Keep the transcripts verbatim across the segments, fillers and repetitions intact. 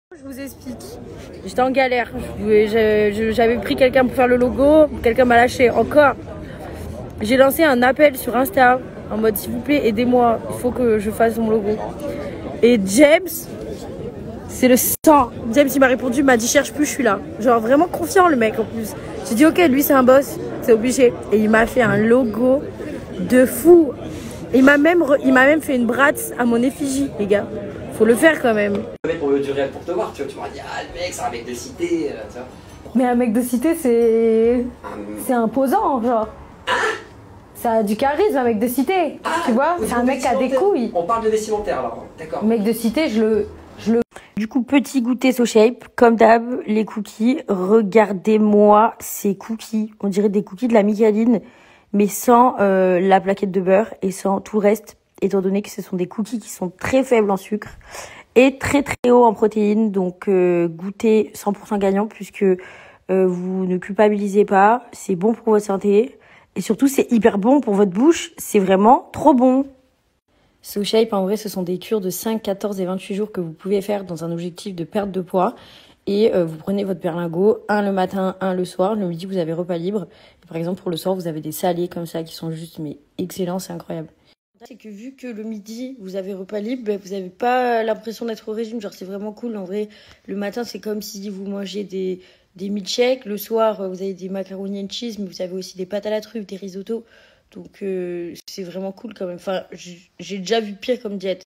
Je vous explique. J'étais en galère. J'avais pris quelqu'un pour faire le logo. Quelqu'un m'a lâché encore. J'ai lancé un appel sur Insta en mode s'il vous plaît aidez-moi. Il faut que je fasse mon logo. Et James, c'est le sang. James il m'a répondu, il m'a dit cherche plus, je suis là. Genre vraiment confiant le mec en plus. J'ai dit ok, lui c'est un boss, c'est obligé. Et il m'a fait un logo de fou. Il m'a même, re... il m'a même fait une bratz à mon effigie, les gars. Faut le faire quand même. Le mec pour du réel pour te voir, tu vois, tu m'auras dit ah le mec c'est un mec de cité, euh, tu vois. Mais un mec de cité c'est, Hum. c'est imposant genre. Hein? Ça a du charisme, un mec de cité. Ah, tu vois, c'est un mec qui a des couilles. On parle de vestimentaire alors, d'accord. Mec de cité, je le, je le. Du coup, petit goûter SoShape, comme d'hab, les cookies. Regardez-moi ces cookies. On dirait des cookies de la Micaline, mais sans euh, la plaquette de beurre et sans tout le reste, étant donné que ce sont des cookies qui sont très faibles en sucre et très très haut en protéines. Donc euh, goûter cent pour cent gagnant puisque euh, vous ne culpabilisez pas. C'est bon pour votre santé et surtout c'est hyper bon pour votre bouche. C'est vraiment trop bon. SoShape, en vrai, ce sont des cures de cinq, quatorze et vingt-huit jours que vous pouvez faire dans un objectif de perte de poids. Et euh, vous prenez votre berlingot, un le matin, un le soir. Le midi, vous avez repas libre. Et par exemple, pour le soir, vous avez des salés comme ça qui sont juste mais excellents, c'est incroyable. C'est que vu que le midi, vous avez repas libre, ben, vous n'avez pas l'impression d'être au régime. Genre, c'est vraiment cool. En vrai, le matin, c'est comme si vous mangez des, des milkshakes. Le soir, vous avez des macaroni and cheese, mais vous avez aussi des pâtes à la truffe, des risottos. Donc, euh, c'est vraiment cool quand même. Enfin, j'ai déjà vu pire comme diète.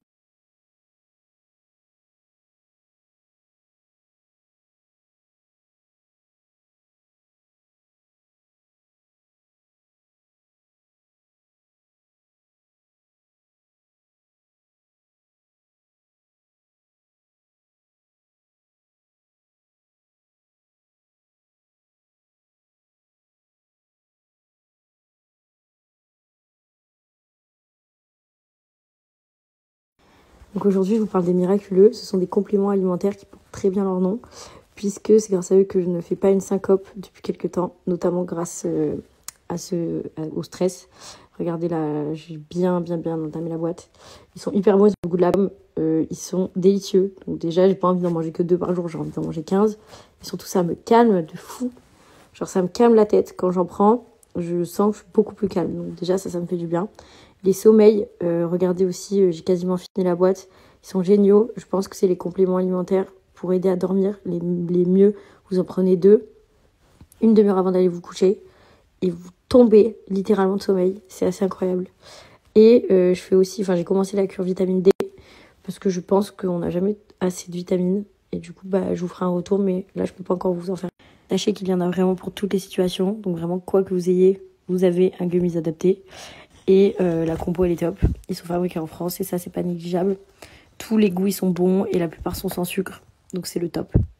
Donc aujourd'hui, je vous parle des miraculeux. Ce sont des compléments alimentaires qui portent très bien leur nom, puisque c'est grâce à eux que je ne fais pas une syncope depuis quelques temps, notamment grâce euh, à ce, à, au stress. Regardez là, j'ai bien, bien, bien entamé la boîte. Ils sont hyper bons, ils ont le goût de la pomme, euh, ils sont délicieux. Donc déjà, j'ai pas envie d'en manger que deux par jour, j'ai envie d'en manger quinze. Et surtout, ça me calme de fou. Genre, ça me calme la tête. Quand j'en prends, je sens que je suis beaucoup plus calme. Donc déjà, ça, ça me fait du bien. Les sommeils, euh, regardez aussi, euh, j'ai quasiment fini la boîte. Ils sont géniaux. Je pense que c'est les compléments alimentaires pour aider à dormir. Les, les mieux, vous en prenez deux, une demi-heure avant d'aller vous coucher. Et vous tombez littéralement de sommeil. C'est assez incroyable. Et euh, je fais aussi, enfin j'ai commencé la cure vitamine D parce que je pense qu'on n'a jamais assez de vitamines. Et du coup, bah, je vous ferai un retour, mais là, je peux pas encore vous en faire. Sachez qu'il y en a vraiment pour toutes les situations. Donc vraiment, quoi que vous ayez, vous avez un gummies adapté. Et euh, la compo elle est top. Ils sont fabriqués en France et ça c'est pas négligeable. Tous les goûts ils sont bons et la plupart sont sans sucre. Donc c'est le top.